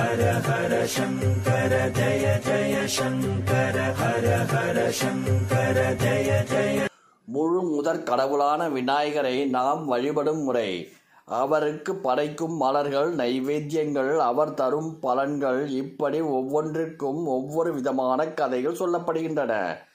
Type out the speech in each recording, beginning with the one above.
ஹர ஹர சங்கர ஜய ஜய சங்கர ஹர ஹர சங்கர ஜய ஜய. முழு முதற் கடவுளான விநாயகரை நாம் வழிபடும் முறை. அவருக்கு படைக்கும் மலர்கள், நைவேத்தியங்கள், அவர் தரும் பலன்கள், இப்படி ஒவ்வொன்றிற்கும் ஒவ்வொரு விதமான கதைகள் சொல்லப்படுகின்றன.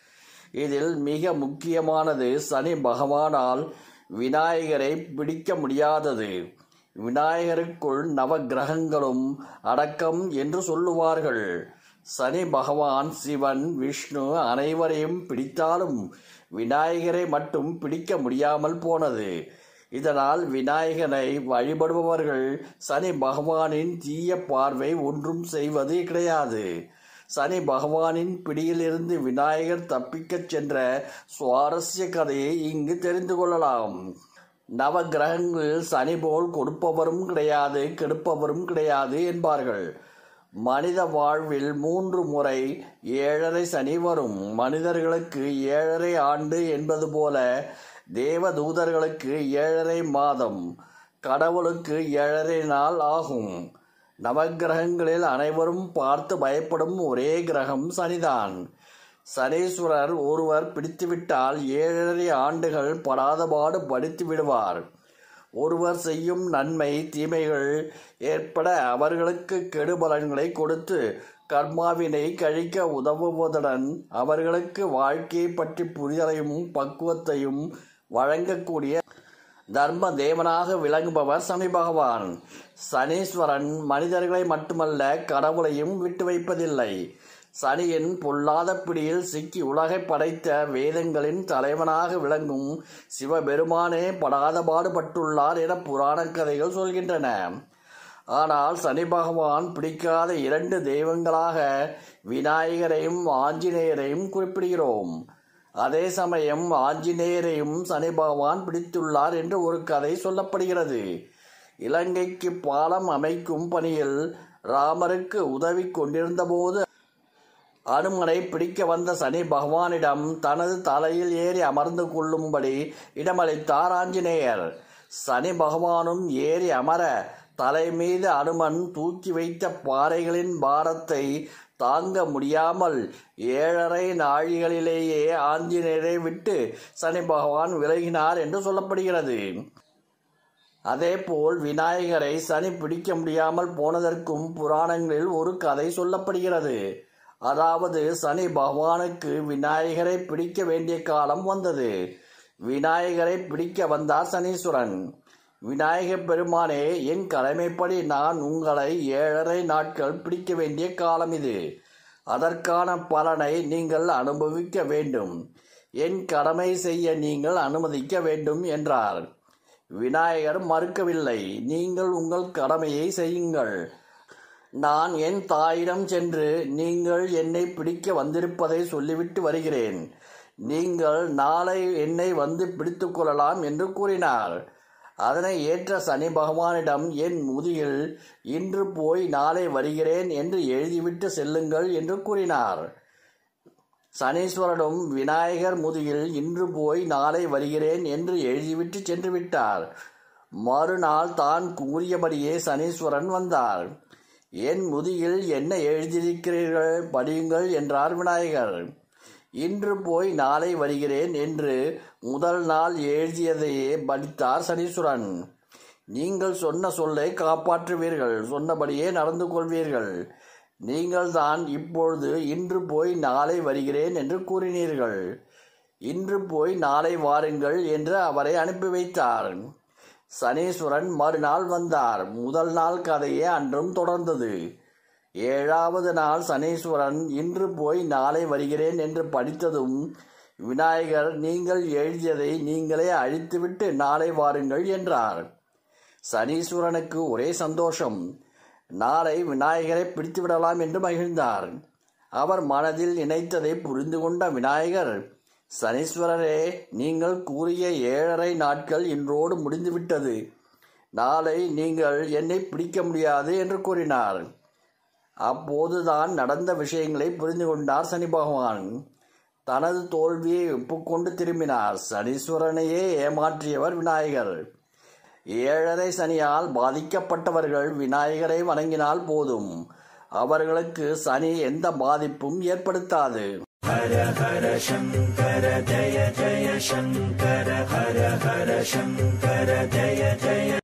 இதில் மிக முக்கியமானது சனி பகவானால் விநாயகரை பிடிக்க முடியாதது. விநாயகருக்குள் நவ கிரகங்களும் அடக்கம் என்று சொல்லுவார்கள். சனி பகவான், சிவன், விஷ்ணு அனைவரையும் பிடித்தாலும் விநாயகரை மட்டும் பிடிக்க முடியாமல் போனது. இதனால் விநாயகனை வழிபடுபவர்கள் சனி பகவானின் தீய பார்வை ஒன்றும் செய்வது கிடையாது. சனி பகவானின் பிடியிலிருந்து விநாயகர் தப்பிக்கச் சென்ற சுவாரஸ்ய கதையை இங்கு தெரிந்து கொள்ளலாம். நவ கிரகங்களில் சனி போல் கொடுப்பவரும் கிடையாது, கெடுப்பவரும் கிடையாது என்பார்கள். மனித வாழ்வில் 3 முறை 7.5 சனி வரும். மனிதர்களுக்கு 7.5 ஆண்டு என்பது போல தேவதூதர்களுக்கு 7.5 மாதம், கடவுளுக்கு 7.5 நாள் ஆகும். நவகிரகங்களில் அனைவரும் பார்த்து பயப்படும் ஒரே கிரகம் சனிதான். சனீஸ்வரர் ஒருவர் பிடித்துவிட்டால் 7.5 ஆண்டுகள் படாதபாடு படுத்தி விடுவார். ஒருவர் செய்யும் நன்மை தீமைகள் ஏற்பட அவர்களுக்கு கெடுபலன்களை கொடுத்து கர்மாவினை கழிக்க உதவுவதுடன் அவர்களுக்கு வாழ்க்கையை பற்றி புரிதலையும் பக்குவத்தையும் வழங்கக்கூடிய தர்ம தேவனாக விளங்குபவர் சனி பகவான். சனீஸ்வரன் மனிதர்களை மட்டுமல்ல, கடவுளையும் விட்டு வைப்பதில்லை. சனியின் பொல்லாத பிடியில் சிக்கி உலகை படைத்த வேதங்களின் தலைவனாக விளங்கும் சிவபெருமானே படாத பாடுபட்டுள்ளார் என புராண கதைகள் சொல்கின்றன. ஆனால் சனி பகவான் பிடிக்காத 2 தெய்வங்களாக விநாயகரையும் ஆஞ்சநேயரையும் குறிப்பிடுகிறோம். அதே சமயம் ஆஞ்சநேயரையும் சனி பகவான் பிடித்துள்ளார் என்று ஒரு கதை சொல்லப்படுகிறது. இலங்கைக்கு பாலம் அமைக்கும் பணியில் ராமருக்கு உதவி கொண்டிருந்த போது அனுமனை பிடிக்க வந்த சனி பகவானிடம் தனது தலையில் ஏறி அமர்ந்து கொள்ளும்படி இடமளித்தார் ஆஞ்சநேயர். சனி பகவானும் ஏறி அமர தலை மீது அனுமன் தூக்கி வைத்த பாறைகளின் பாரத்தை தாங்க முடியாமல் 7.5 நாழிகளிலேயே ஆஞ்சநேயரை விட்டு சனி பகவான் விலகினார் என்று சொல்லப்படுகிறது. அதேபோல் விநாயகரை சனி பிடிக்க முடியாமல் போனதற்கும் புராணங்களில் ஒரு கதை சொல்லப்படுகிறது. அதாவது சனி பகவானுக்கு விநாயகரை பிடிக்க வேண்டிய காலம் வந்தது. விநாயகரை பிடிக்க வந்தார் சனீஸ்வரன். விநாயகப் பெருமானே, என் கடமைப்படி நான் உங்களை 7.5 நாட்கள் பிடிக்க வேண்டிய காலம் இது. அதற்கான பலனை நீங்கள் அனுபவிக்க வேண்டும். என் கடமை செய்ய நீங்கள் அனுமதிக்க வேண்டும் என்றார். விநாயகர் மறுக்கவில்லை. நீங்கள் உங்கள் கடமையை செய்யுங்கள். நான் என் தாயிடம் சென்று நீங்கள் என்னை பிடிக்க வந்திருப்பதை சொல்லிவிட்டு வருகிறேன். நீங்கள் நாளை என்னை வந்து பிடித்து கொள்ளலாம் என்று கூறினார். அதனை ஏற்ற சனி பகவானிடம் என் முதுகில் இன்று போய் நாளை வருகிறேன் என்று எழுதிவிட்டு செல்லுங்கள் என்று கூறினார். சனீஸ்வரனும் விநாயகர் முதுகில் இன்று போய் நாளை வருகிறேன் என்று எழுதிவிட்டு சென்று விட்டார். மறுநாள் தான் கூறியபடியே சனீஸ்வரன் வந்தார். என் முதுகில் என்ன எழுதியிருக்கிறீர்கள், படியுங்கள் என்றார் விநாயகர். இன்று போய் நாளை வருகிறேன் என்று முதல் நாள் எழுதியதையே படித்தார் சனீஸ்வரன். நீங்கள் சொன்ன சொல்லை காப்பாற்றுவீர்கள், சொன்னபடியே நடந்து கொள்வீர்கள். நீங்கள் தான் இப்பொழுது இன்று போய் நாளை வருகிறேன் என்று கூறினீர்கள். இன்று போய் நாளை வாருங்கள் என்று அவரை அனுப்பி வைத்தார். சனீஸ்வரன் மறுநாள் வந்தார். முதல் நாள் கதையே அன்றும் தொடர்ந்தது. 7வது நாள் சனீஸ்வரன் இன்று போய் நாளை வருகிறேன் என்று படித்ததும் விநாயகர் நீங்கள் எழுதியதை நீங்களே அழித்துவிட்டு நாளை வாருங்கள் என்றார். சனீஸ்வரனுக்கு ஒரே சந்தோஷம். நாளை விநாயகரை பிடித்து விடலாம் என்று மகிழ்ந்தார். அவர் மனதில் நினைத்ததை புரிந்து கொண்ட விநாயகர், சனீஸ்வரரே, நீங்கள் கூறிய 7.5 நாட்கள் இன்றோடு முடிந்துவிட்டது. நாளை நீங்கள் என்னை பிடிக்க முடியாது என்று கூறினார். அப்போதுதான் நடந்த விஷயங்களை புரிந்து கொண்டார் சனி பகவான். தனது தோல்வியை ஒப்புக்கொண்டு திரும்பினார். சனீஸ்வரனையே ஏமாற்றியவர் விநாயகர். ஏழரை சனியால் பாதிக்கப்பட்டவர்கள் விநாயகரை வணங்கினால் போதும், அவர்களுக்கு சனி எந்த பாதிப்பும் ஏற்படுத்தாது. ஹர ஹர சங்கர ஜய ஜய சங்கர ஹர ஹர சங்கர ஜய ஜய